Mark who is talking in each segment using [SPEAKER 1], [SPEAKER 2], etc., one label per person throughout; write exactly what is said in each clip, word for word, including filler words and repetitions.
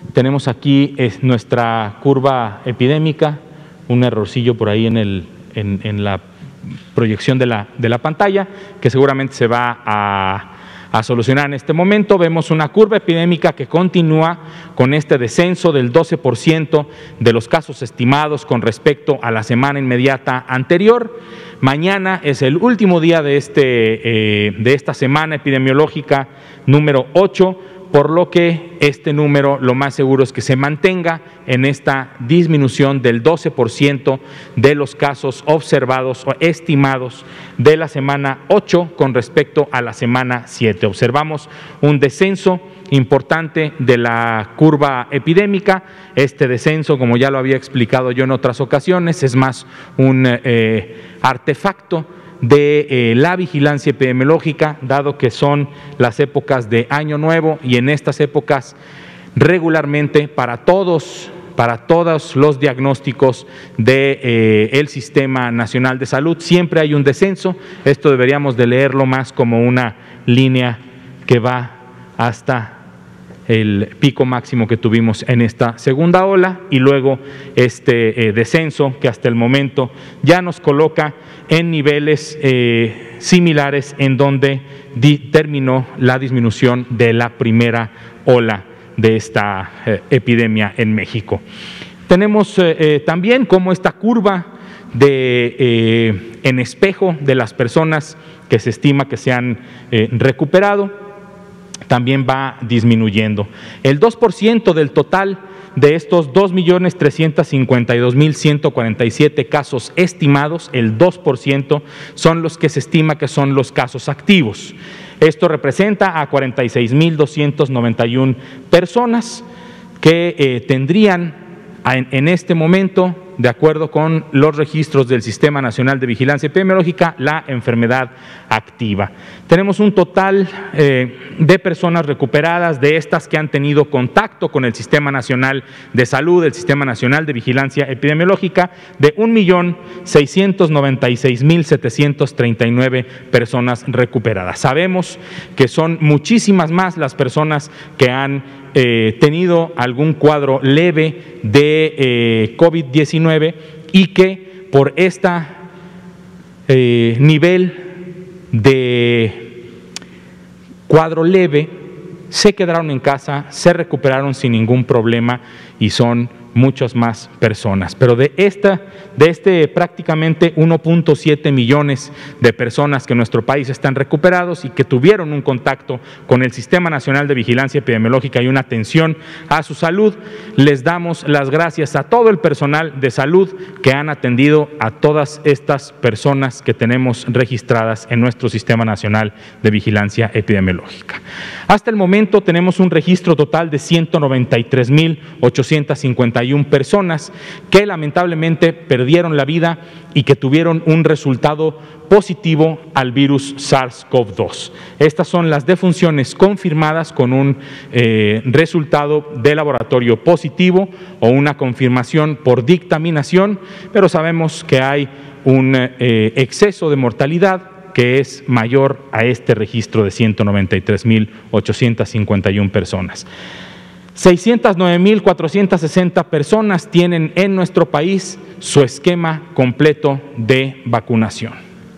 [SPEAKER 1] Tenemos aquí es nuestra curva epidémica, un errorcillo por ahí en, el, en, en la proyección de la, de la pantalla, que seguramente se va a, a solucionar en este momento. Vemos una curva epidémica que continúa con este descenso del doce por ciento de los casos estimados con respecto a la semana inmediata anterior. Mañana es el último día de, este, eh, de esta semana epidemiológica número ocho, por lo que este número lo más seguro es que se mantenga en esta disminución del doce por ciento de los casos observados o estimados de la semana ocho con respecto a la semana siete. Observamos un descenso importante de la curva epidémica. Este descenso, como ya lo había explicado yo en otras ocasiones, es más un eh, artefacto de eh, la vigilancia epidemiológica, dado que son las épocas de Año Nuevo y en estas épocas regularmente para todos, para todos los diagnósticos del de, eh, Sistema Nacional de Salud siempre hay un descenso. Esto deberíamos de leerlo más como una línea que va hasta el pico máximo que tuvimos en esta segunda ola y luego este eh, descenso que hasta el momento ya nos coloca en niveles eh, similares en donde di, terminó la disminución de la primera ola de esta eh, epidemia en México. Tenemos eh, eh, también como esta curva de, eh, en espejo de las personas que se estima que se han eh, recuperado, también va disminuyendo. El dos por ciento del total de estos dos millones trescientos cincuenta y dos mil ciento cuarenta y siete casos estimados, el dos por ciento son los que se estima que son los casos activos. Esto representa a cuarenta y seis mil doscientas noventa y una personas que eh, tendrían en, en este momento, de acuerdo con los registros del Sistema Nacional de Vigilancia Epidemiológica, la enfermedad activa. Tenemos un total eh, de personas recuperadas, de estas que han tenido contacto con el Sistema Nacional de Salud, el Sistema Nacional de Vigilancia Epidemiológica, de un millón seiscientos noventa y seis mil setecientas treinta y nueve personas recuperadas. Sabemos que son muchísimas más las personas que han Eh, tenido algún cuadro leve de eh, COVID diecinueve y que por este eh, nivel de cuadro leve se quedaron en casa, se recuperaron sin ningún problema y son muchas más personas. Pero de esta, de este prácticamente uno punto siete millones de personas que en nuestro país están recuperados y que tuvieron un contacto con el Sistema Nacional de Vigilancia Epidemiológica y una atención a su salud, les damos las gracias a todo el personal de salud que han atendido a todas estas personas que tenemos registradas en nuestro Sistema Nacional de Vigilancia Epidemiológica. Hasta el momento tenemos un registro total de ciento noventa y tres mil ochocientas cincuenta y una personas que lamentablemente perdieron la vida y que tuvieron un resultado positivo al virus SARS CoV dos. Estas son las defunciones confirmadas con un eh, resultado de laboratorio positivo o una confirmación por dictaminación, pero sabemos que hay un eh, exceso de mortalidad que es mayor a este registro de ciento noventa y tres mil ochocientas cincuenta y una personas. seiscientas nueve mil cuatrocientas sesenta personas tienen en nuestro país su esquema completo de vacunación.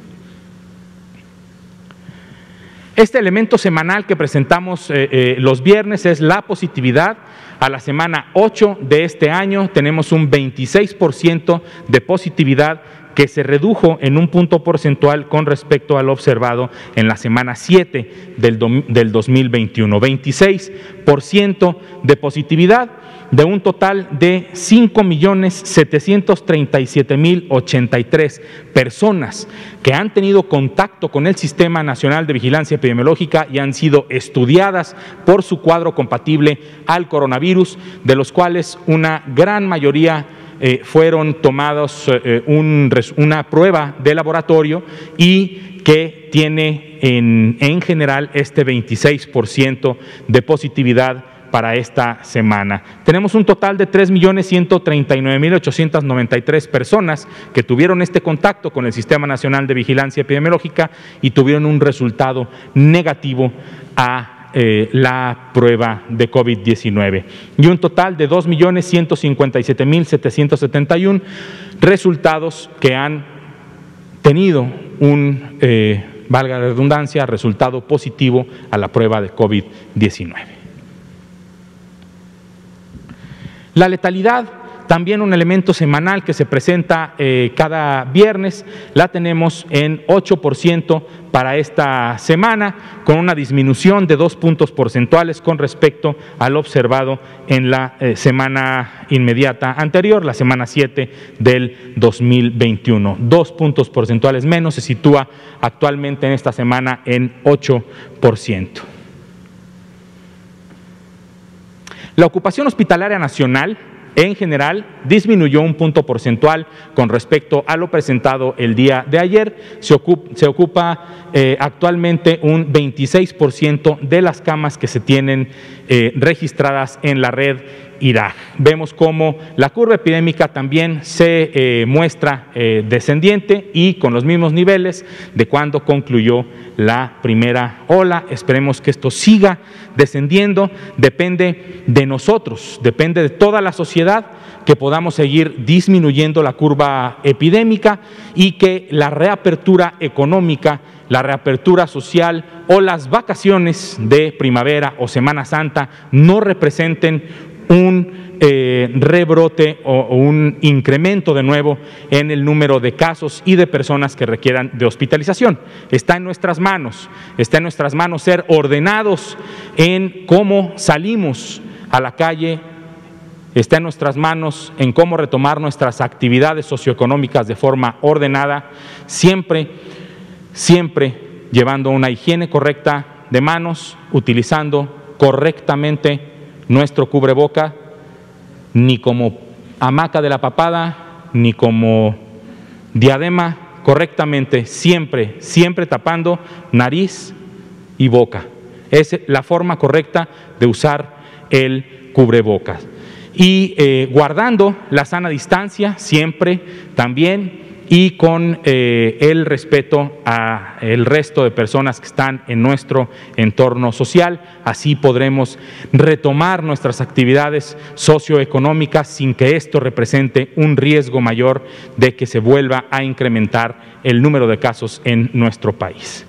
[SPEAKER 1] Este elemento semanal que presentamos eh, eh, los viernes es la positividad. A la semana ocho de este año tenemos un veintiséis por ciento de positividad que se redujo en un punto porcentual con respecto al observado en la semana siete del, del dos mil veintiuno. veintiséis por ciento de positividad de un total de cinco millones setecientos treinta y siete mil ochenta y tres personas que han tenido contacto con el Sistema Nacional de Vigilancia Epidemiológica y han sido estudiadas por su cuadro compatible al coronavirus, de los cuales una gran mayoría Eh, fueron tomados eh, un, una prueba de laboratorio y que tiene en, en general este veintiséis por ciento de positividad para esta semana. Tenemos un total de tres millones ciento treinta y nueve mil ochocientas noventa y tres personas que tuvieron este contacto con el Sistema Nacional de Vigilancia Epidemiológica y tuvieron un resultado negativo a eh, la prueba de COVID diecinueve. Y un total de dos millones ciento cincuenta y siete mil setecientos setenta y uno resultados que han tenido un, eh, valga la redundancia, resultado positivo a la prueba de COVID diecinueve. La letalidad, también un elemento semanal que se presenta eh, cada viernes, la tenemos en ocho por ciento para esta semana, con una disminución de dos puntos porcentuales con respecto al observado en la eh, semana inmediata anterior, la semana siete del dos mil veintiuno. Dos puntos porcentuales menos, se sitúa actualmente en esta semana en ocho por ciento. La ocupación hospitalaria nacional, en general, disminuyó un punto porcentual con respecto a lo presentado el día de ayer. Se ocupa, se ocupa eh, actualmente un veintiséis por ciento de las camas que se tienen eh, registradas en la red I R A G. Vemos cómo la curva epidémica también se eh, muestra eh, descendiente y con los mismos niveles de cuando concluyó la primera ola. Esperemos que esto siga descendiendo. Depende de nosotros, depende de toda la sociedad que podamos seguir disminuyendo la curva epidémica y que la reapertura económica, la reapertura social o las vacaciones de primavera o Semana Santa no representen un eh, rebrote o, o un incremento de nuevo en el número de casos y de personas que requieran de hospitalización. Está en nuestras manos, está en nuestras manos ser ordenados en cómo salimos a la calle, está en nuestras manos en cómo retomar nuestras actividades socioeconómicas de forma ordenada, siempre, siempre llevando una higiene correcta de manos, utilizando correctamente nuestro cubreboca, ni como hamaca de la papada, ni como diadema, correctamente, siempre, siempre tapando nariz y boca. Es la forma correcta de usar el cubrebocas. Y eh, guardando la sana distancia, siempre también, y con eh, el respeto a el resto de personas que están en nuestro entorno social. Así podremos retomar nuestras actividades socioeconómicas sin que esto represente un riesgo mayor de que se vuelva a incrementar el número de casos en nuestro país.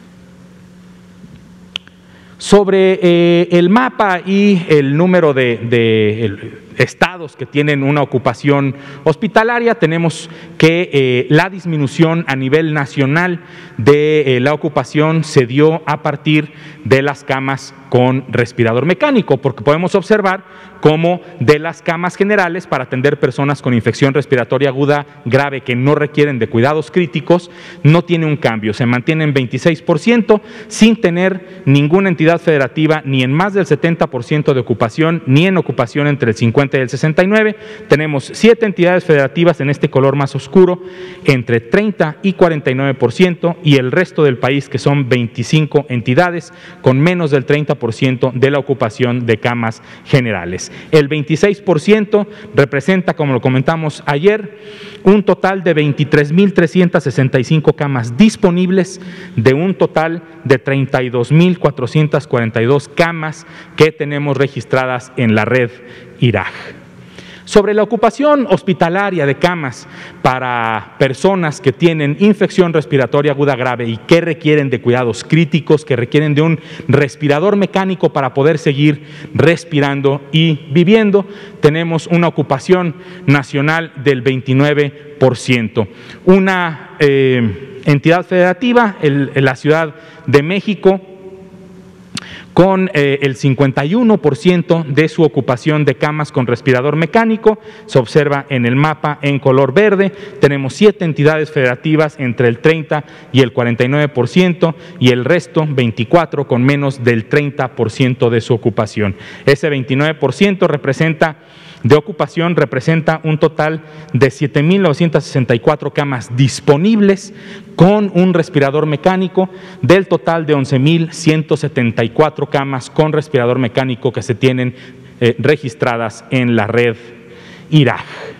[SPEAKER 1] Sobre eh, el mapa y el número de, de el, estados que tienen una ocupación hospitalaria, tenemos que eh, la disminución a nivel nacional de eh, la ocupación se dio a partir de las camas con respirador mecánico, porque podemos observar cómo de las camas generales para atender personas con infección respiratoria aguda grave que no requieren de cuidados críticos, no tiene un cambio, se mantiene en veintiséis por ciento sin tener ninguna entidad federativa ni en más del setenta por ciento de ocupación, ni en ocupación entre el cincuenta y el sesenta y nueve. Tenemos siete entidades federativas en este color más oscuro, entre treinta y cuarenta y nueve por ciento, y el resto del país, que son veinticinco entidades, con menos del treinta por ciento de la ocupación de camas generales. El veintiséis por ciento representa, como lo comentamos ayer, un total de veintitrés mil trescientas sesenta y cinco camas disponibles de un total de treinta y dos mil cuatrocientas cuarenta y dos camas que tenemos registradas en la red I R A G. Sobre la ocupación hospitalaria de camas para personas que tienen infección respiratoria aguda grave y que requieren de cuidados críticos, que requieren de un respirador mecánico para poder seguir respirando y viviendo, tenemos una ocupación nacional del veintinueve por ciento. Una eh, entidad federativa, el, la Ciudad de México, con eh, el cincuenta y uno por ciento de su ocupación de camas con respirador mecánico, se observa en el mapa en color verde. Tenemos siete entidades federativas entre el treinta y el cuarenta y nueve por ciento y el resto, veinticuatro, con menos del treinta por ciento de su ocupación. Ese veintinueve por ciento representa de ocupación representa un total de siete mil novecientas sesenta y cuatro camas disponibles con un respirador mecánico, del total de once mil ciento setenta y cuatro camas con respirador mecánico que se tienen eh, registradas en la red I R A G.